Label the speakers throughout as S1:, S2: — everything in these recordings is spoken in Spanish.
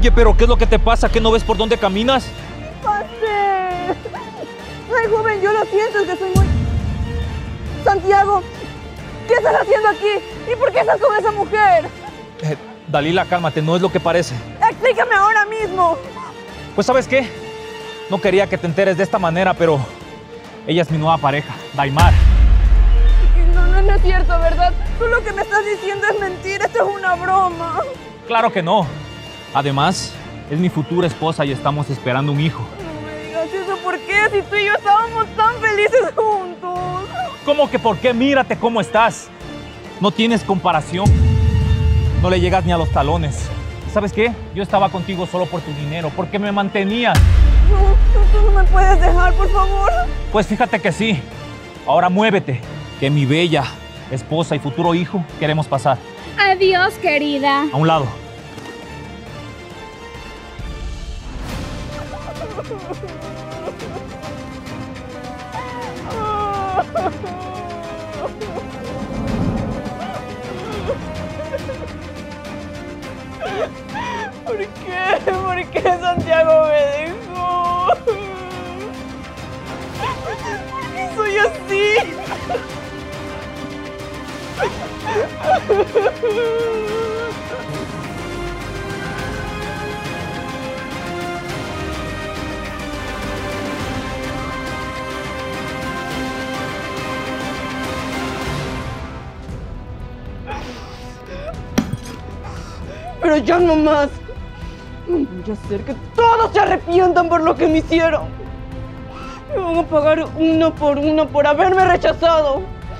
S1: Oye, pero ¿qué es lo que te pasa? ¿Que no ves por dónde caminas?
S2: ¡Pasé! Ay, joven, yo lo siento, es que soy muy... Santiago, ¿qué estás haciendo aquí? ¿Y por qué estás con esa mujer?
S1: Dalila, cálmate, no es lo que parece.
S2: Explícame ahora mismo.
S1: Pues, ¿sabes qué? No quería que te enteres de esta manera, pero ella es mi nueva pareja, Daimar.
S2: No es cierto, ¿verdad? Tú lo que me estás diciendo es mentira, esto es una broma.
S1: Claro que no. Además, es mi futura esposa y estamos esperando un hijo.
S2: No me digas eso, ¿por qué? Si tú y yo estábamos tan felices juntos.
S1: ¿Cómo que por qué? Mírate cómo estás. No tienes comparación. No le llegas ni a los talones. ¿Sabes qué? Yo estaba contigo solo por tu dinero, porque me mantenías.
S2: Tú no me puedes dejar, por favor.
S1: Pues fíjate que sí. Ahora muévete, que mi bella esposa y futuro hijo queremos pasar.
S3: Adiós, querida.
S1: A un lado.
S2: ¿Por qué? ¿Por qué Santiago me dejó? ¿Por qué soy así? Pero ya no más. No voy a hacer que todos se arrepientan por lo que me hicieron. Me van a pagar uno por haberme rechazado.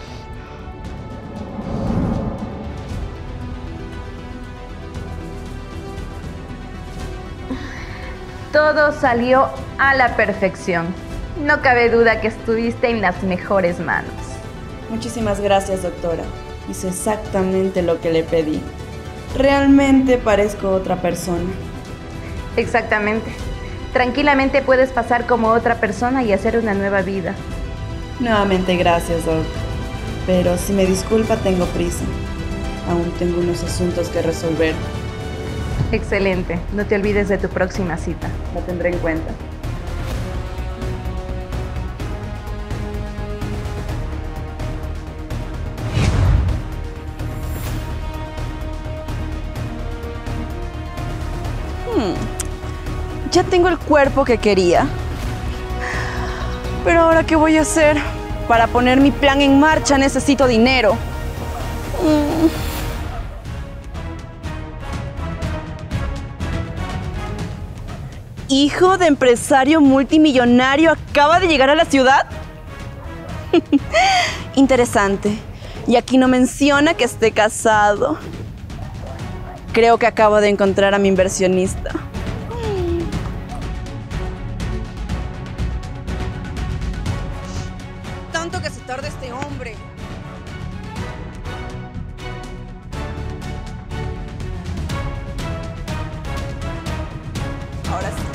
S4: Todo salió a la perfección. No cabe duda que estuviste en las mejores manos.
S5: Muchísimas gracias, doctora. Hizo exactamente lo que le pedí. Realmente parezco otra persona.
S4: Exactamente. Tranquilamente puedes pasar como otra persona y hacer una nueva vida.
S5: Nuevamente gracias, doc. Pero si me disculpa, tengo prisa. Aún tengo unos asuntos que resolver.
S4: Excelente. No te olvides de tu próxima cita.
S5: La tendré en cuenta. Ya tengo el cuerpo que quería. Pero ahora, ¿qué voy a hacer? Para poner mi plan en marcha necesito dinero. ¿Hijo de empresario multimillonario acaba de llegar a la ciudad? Interesante. Y aquí no menciona que esté casado. Creo que acabo de encontrar a mi inversionista. Tanto que se tarda este hombre. Ahora sí.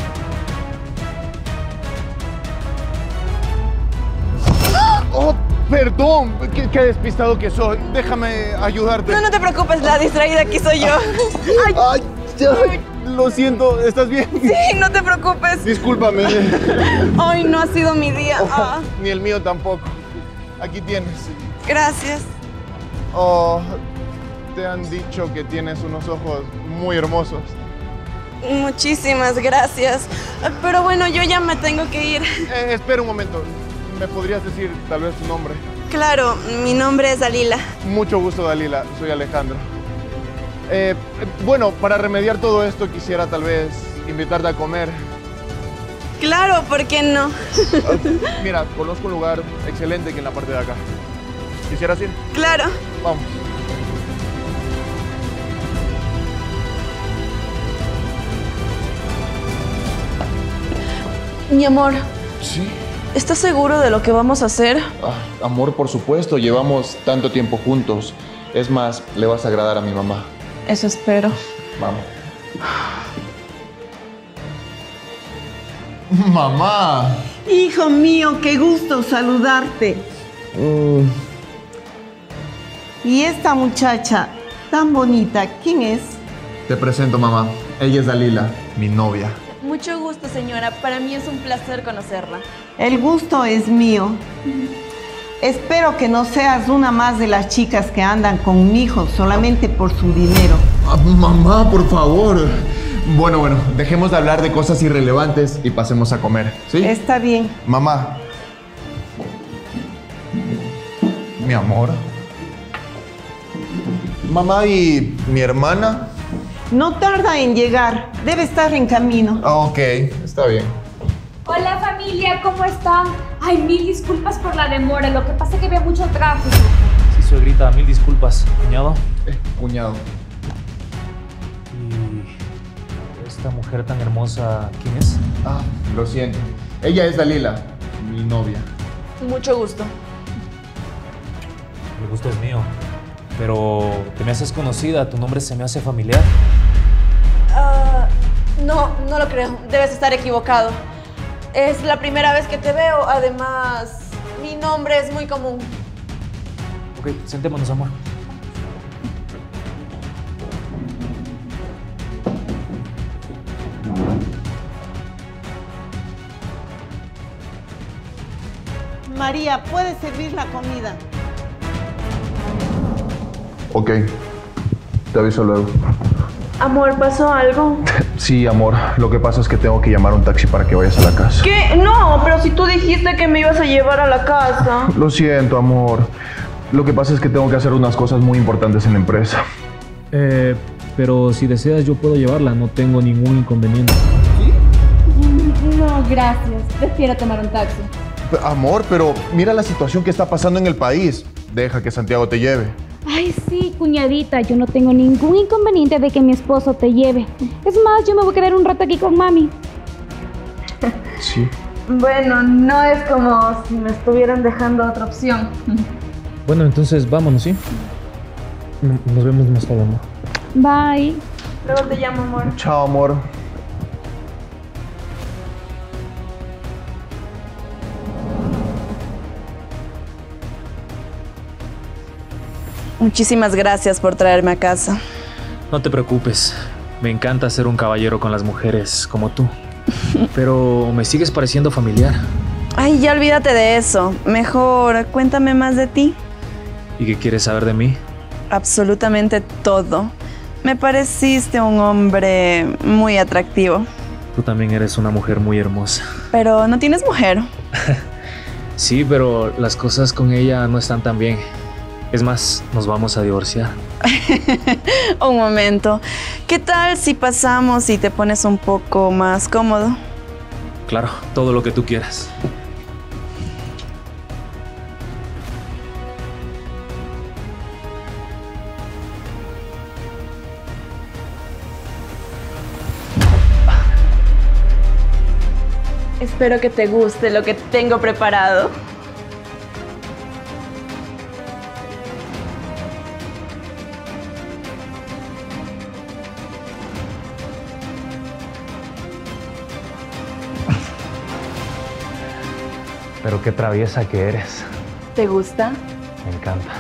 S6: ¡Oh, perdón! ¡Qué despistado que soy! Déjame ayudarte.
S5: No te preocupes, la distraída aquí soy yo.
S6: ¡Ay! Lo siento, ¿estás bien?
S5: Sí, no te preocupes.
S6: Discúlpame.
S5: Hoy no ha sido mi día.
S6: Ni el mío tampoco. Aquí tienes.
S5: Gracias.
S6: Oh, te han dicho que tienes unos ojos muy hermosos.
S5: Muchísimas gracias. Pero bueno, yo ya me tengo que ir.
S6: Espera un momento. ¿Me podrías decir tal vez tu nombre?
S5: Claro, mi nombre es Dalila.
S6: Mucho gusto, Dalila. Soy Alejandro. Bueno, para remediar todo esto quisiera tal vez invitarte a comer.
S5: Claro, ¿por qué no?
S6: Mira, conozco un lugar excelente aquí en la parte de acá. ¿Quisieras ir?
S5: Claro.
S6: Vamos.
S5: Mi amor,
S7: Sí.
S5: ¿estás seguro de lo que vamos a hacer?
S7: Amor, por supuesto, llevamos tanto tiempo juntos. Es más, le vas a agradar a mi mamá.
S5: Eso espero.
S7: Vamos.
S6: ¡Mamá!
S8: Hijo mío, qué gusto saludarte. ¿Y esta muchacha tan bonita, quién es?
S7: Te presento, mamá.
S6: Ella es Dalila, mi novia.
S5: Mucho gusto, señora. Para mí es un placer conocerla.
S8: El gusto es mío. Espero que no seas una más de las chicas que andan con mi hijo solamente por su dinero.
S6: Mamá, por favor. Bueno, dejemos de hablar de cosas irrelevantes y pasemos a comer, ¿sí?
S8: Está bien.
S6: Mamá. Mi amor. Mamá, ¿y mi hermana?
S8: No tarda en llegar. Debe estar en camino.
S6: Ok, está bien.
S3: Hola familia, ¿cómo están? Ay, mil disculpas por la demora, lo que pasa es que había mucho tráfico.
S1: Sí, suegrita, mil disculpas. Cuñado.
S6: Cuñado.
S1: ¿Y esta mujer tan hermosa, quién es?
S6: Ah, lo siento. Ella es Dalila, mi novia.
S5: Mucho gusto.
S1: El gusto es mío. Pero te me haces conocida, tu nombre se me hace familiar.
S5: No lo creo. Debes estar equivocado. Es la primera vez que te veo. Además, mi nombre es muy común.
S1: Ok, sentémonos, amor.
S8: María, ¿puedes servir la comida?
S7: Ok, te aviso luego.
S2: Amor, ¿pasó algo?
S7: Sí, amor, lo que pasa es que tengo que llamar un taxi para que vayas a la casa.
S2: ¿Qué? No, pero si tú dijiste que me ibas a llevar a la casa.
S7: Lo siento, amor. Lo que pasa es que tengo que hacer unas cosas muy importantes en la empresa.
S1: Pero si deseas yo puedo llevarla, no tengo ningún inconveniente.
S3: No, gracias. Prefiero tomar un taxi.
S6: Amor, pero mira la situación que está pasando en el país. Deja que Santiago te lleve.
S3: Ay, sí, cuñadita, yo no tengo ningún inconveniente de que mi esposo te lleve. Es más, yo me voy a quedar un rato aquí con mami.
S7: Sí.
S4: Bueno, no es como si me estuvieran dejando otra opción.
S1: Bueno, entonces vámonos, ¿sí? Nos vemos más tarde, amor.
S3: Bye.
S5: Luego te llamo, amor.
S7: Chao, amor.
S5: Muchísimas gracias por traerme a casa.
S1: No te preocupes. Me encanta ser un caballero con las mujeres como tú. Pero me sigues pareciendo familiar.
S5: Ay, ya olvídate de eso. Mejor, cuéntame más de ti.
S1: ¿Y qué quieres saber de mí?
S5: Absolutamente todo. Me pareciste un hombre muy atractivo.
S1: Tú también eres una mujer muy hermosa.
S5: Pero no tienes mujer.
S1: Sí, pero las cosas con ella no están tan bien. Es más, nos vamos a divorciar.
S5: Un momento. ¿Qué tal si pasamos y te pones un poco más cómodo?
S1: Claro, todo lo que tú quieras.
S5: Espero que te guste lo que tengo preparado.
S1: Pero qué traviesa que eres.
S5: ¿Te gusta?
S1: Me encanta.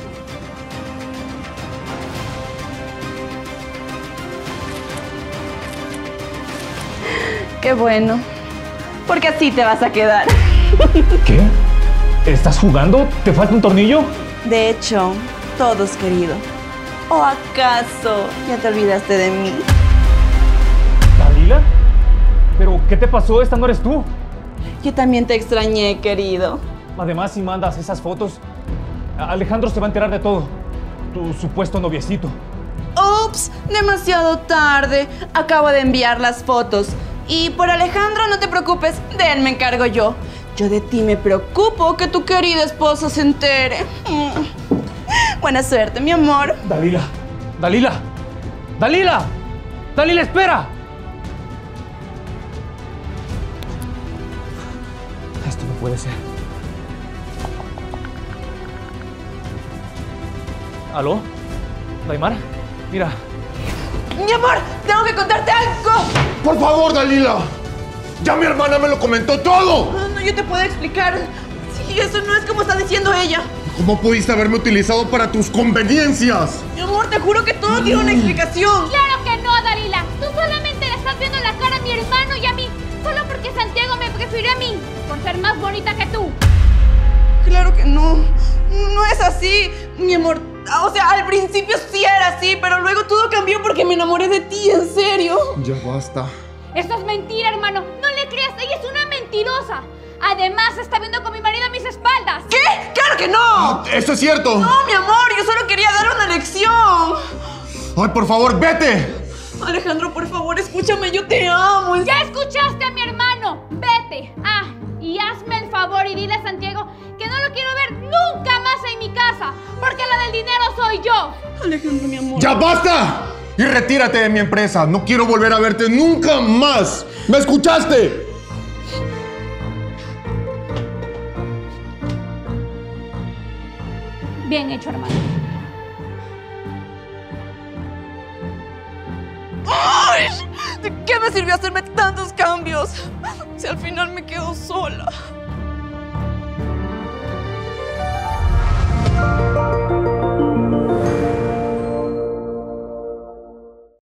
S5: Qué bueno. Porque así te vas a quedar.
S1: ¿Qué? ¿Estás jugando? ¿Te falta un tornillo?
S5: De hecho, todos, querido. ¿O acaso ya te olvidaste de mí?
S1: ¿Dalila? ¿Pero qué te pasó? Esta no eres tú.
S5: Yo también te extrañé, querido.
S1: Además, si mandas esas fotos, Alejandro se va a enterar de todo. Tu supuesto noviecito.
S5: ¡Ups! Demasiado tarde. Acabo de enviar las fotos. Y por Alejandro, no te preocupes, de él me encargo yo. Yo de ti me preocupo que tu querido esposo se entere. Buena suerte, mi amor.
S1: Dalila. Dalila. Dalila. Dalila, espera. Esto no puede ser. ¿Aló? ¿Daimar? Mira.
S5: Mi amor, tengo que contarte algo.
S6: ¡Por favor, Dalila! ¡Ya mi hermana me lo comentó todo!
S5: No, yo te puedo explicar. Sí, eso no es como está diciendo ella.
S6: ¿Cómo pudiste haberme utilizado para tus conveniencias?
S5: Mi amor, te juro que todo tiene una explicación.
S3: Claro que no, Dalila. Tú solamente le estás viendo la cara a mi hermano y a mí, solo porque Santiago me prefirió a mí, por ser más bonita que tú.
S5: Claro que no. No es así, mi amor. O sea, al principio sí era así, pero luego todo cambió porque me enamoré de ti, en serio.
S6: Ya basta.
S3: Eso es mentira, hermano. No le creas, ella es una mentirosa. Además, está viendo con mi marido a mis espaldas.
S5: ¿Qué? ¡Claro que no!
S6: ¡Eso es cierto!
S5: No, mi amor, yo solo quería dar una lección.
S6: ¡Ay, por favor, vete!
S5: Alejandro, por favor, escúchame, yo te amo.
S3: Ya escuchaste a mi hermano. Vete. Y hazme el favor y dile a Santiago que no lo quiero ver nunca más en mi casa, porque la del dinero soy yo.
S5: Alejandro, mi amor.
S6: ¡Ya basta! Y retírate de mi empresa. No quiero volver a verte nunca más. ¿Me escuchaste?
S3: Bien hecho, hermano.
S5: ¡Ay! ¿De qué me sirvió hacerme tantos cambios si al final me quedo sola?